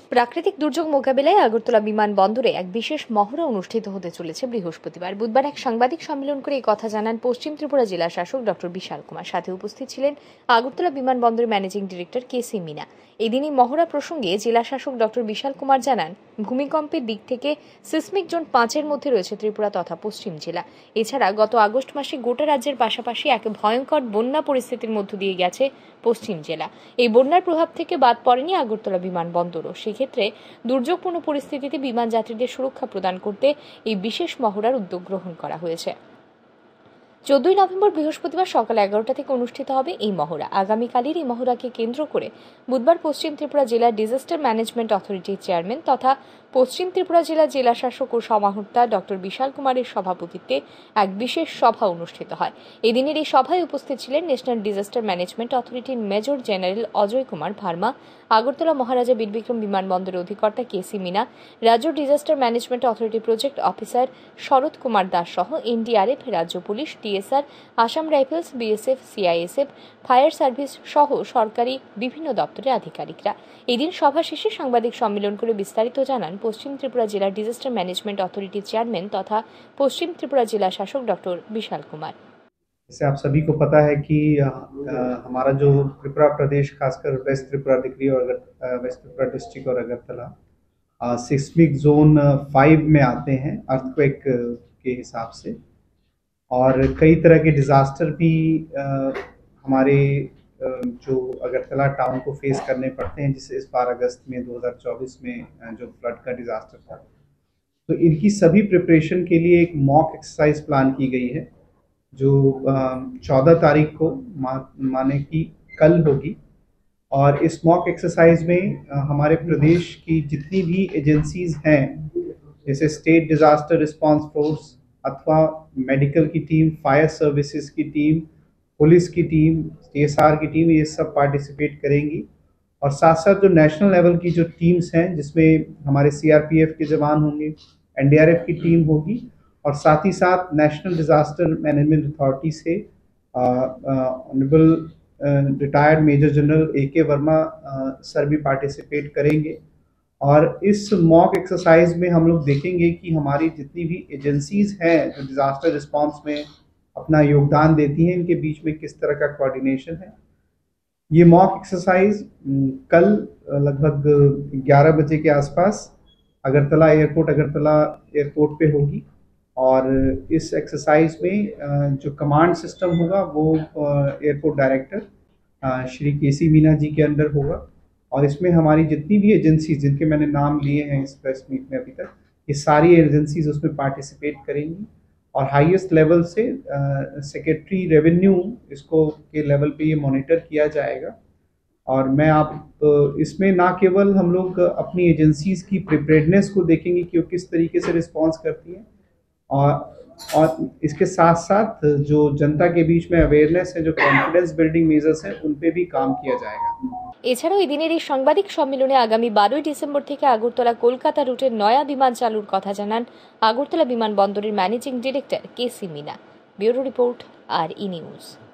প্রাকৃতিক দুর্যোগ মোকাবিলায় আগরতলা বিমানবন্দরে এক বিশেষ মহড়া অনুষ্ঠিত হতে চলেছে বৃহস্পতিবার। বুধবার এক সাংবাদিক সম্মেলন করে এই কথা জানান পশ্চিম ত্রিপুরা জেলা শাসক ডক্টর বিশাল কুমার। সাথে উপস্থিত ছিলেন আগরতলা বিমানবন্দরের ম্যানেজিং ডিরেক্টর কেসি মিনা। এদিনই মহড়া প্রসঙ্গে জেলা শাসক ডক্টর বিশাল কুমার জানান, ভূমিকম্পের দিক থেকে সিসমিক জোন 5-এর মধ্যে রয়েছে ত্রিপুরা তথা পশ্চিম জেলা। এছাড়া গত আগস্ট মাসে গোটা রাজ্যের পাশাপাশি এক ভয়ঙ্কর বন্যা পরিস্থিতির মধ্য দিয়ে গেছে পশ্চিম জেলা। এই বন্যার প্রভাব থেকে বাদ পড়েনি আগরতলা বিমানবন্দরও। সেক্ষেত্রে দুর্যোগপূর্ণ পরিস্থিতিতে বিমান যাত্রীদের সুরক্ষা প্রদান করতে এই বিশেষ মহড়ার উদ্যোগ গ্রহণ করা হয়েছে। 14 নভেম্বর বৃহস্পতিবার সকাল 11টা থেকে অনুষ্ঠিত হবে এই মহড়া। আগামীকালের এই মহড়াকে কেন্দ্র করে বুধবার পশ্চিম ত্রিপুরা জেলা ডিজাস্টার ম্যানেজমেন্ট অথরিটির চেয়ারম্যান তথা পশ্চিম ত্রিপুরা জেলার জেলা শাসক ও সমাহর্তা ডক্টর বিশাল কুমারের সভাপতিত্বে এক বিশেষ সভা অনুষ্ঠিত হয়। এদিনের এই সভায় উপস্থিত ছিলেন ন্যাশনাল ডিজাস্টার ম্যানেজমেন্ট অথরিটির মেজর জেনারেল অজয় কুমার ভার্মা, আগরতলা মহারাজা বীরবিক্রম বিমানবন্দরের অধিকর্তা কেসি মিনা, রাজ্য disaster management authority project officer Sharat Kumar Das সহ এনডিআরএফ, রাজ্য police, TSR, Assam Rifles, BSF, CISF, fire service সহ সরকারি বিভিন্ন দপ্তরের আধিকারিকরা। এদিন সভা শেষে সাংবাদিক সম্মেলন করে বিস্তারিত জানান পশ্চিম ত্রিপুরা জেলা ডিজাস্টার ম্যানেজমেंट अथॉरिटी चेयरमैन तथा पश्चिम त्रिपुरा जिला शासक डॉक्टर विशाल कुमार। जैसे आप सभी को पता है कि हमारा जो त्रिपुरा प्रदेश खासकर वेस्ट त्रिपुरा डिग्री और वेस्ट त्रिपुरा डिस्ट्रिक्ट और अगरतला सिस्मिक जोन 5 में आते हैं अर्थक्वेक के हिसाब से, और कई तरह के डिज़ास्टर भी हमारे जो अगरतला टाउन को फेस करने पड़ते हैं, जिससे इस बार अगस्त में 2024 में जो फ्लड का डिज़ास्टर था, तो इनकी सभी प्रिपरेशन के लिए एक मॉक एक्सरसाइज प्लान की गई है जो 14 तारीख को माने कि कल होगी। और इस मॉक एक्सरसाइज में हमारे प्रदेश की जितनी भी एजेंसीज हैं, जैसे स्टेट डिज़ास्टर रिस्पांस फोर्स अथवा मेडिकल की टीम, फायर सर्विसेज की टीम, पुलिस की टीम, टीएसआर की टीम, ये सब पार्टिसिपेट करेंगी। और साथ साथ जो नेशनल लेवल की जो टीम्स हैं, जिसमें हमारे सीआरपीएफ के जवान होंगे, एनडीआरएफ की टीम होगी, और साथ ही साथ नेशनल डिज़ास्टर मैनेजमेंट अथॉरिटी से honourable retired major general AK. Verma sir भी पार्टिसिपेट करेंगे। और इस मॉक एक्सरसाइज में हम लोग देखेंगे कि हमारी जितनी भी एजेंसीज हैं जो डिज़ास्टर रिस्पांस में अपना योगदान देती हैं, इनके बीच में किस तरह का कोऑर्डिनेशन है। ये मॉक एक्सरसाइज कल लगभग 11 बजे के आसपास अगरतला एयरपोर्ट पे होगी। और इस एक्सरसाइज में जो कमांड सिस्टम होगा वो एयरपोर्ट डायरेक्टर श्री केसी मीना जी के अंडर होगा। और इसमें हमारी जितनी भी एजेंसीज जिनके मैंने नाम लिए हैं इस प्रेस मीट में अभी तक, ये सारी एजेंसीज उसमें पार्टिसिपेट करेंगी। और हाईएस्ट लेवल से सेक्रेटरी रेवेन्यू इसको के लेवल पे ये मॉनिटर किया जाएगा। और मैं आप इसमें ना केवल हम लोग अपनी एजेंसीज की प्रिपेयर्डनेस को देखेंगे कि वो किस तरीके से रिस्पॉन्स करती हैं, और इसके साथ साथ जो जनता के बीच में अवेयरनेस है, जो कॉन्फिडेंस बिल्डिंग मेजर्स हैं, उन पे भी काम किया जाएगा। এছাড়াও এদিনের এই সাংবাদিক সম্মেলনে আগামী 12 ডিসেম্বর থেকে আগরতলা কলকাতা রুটের নয়া বিমান চালুর কথা জানান আগরতলা বিমানবন্দরের managing director KC Meena. Bureau report, আর ই নিউজ।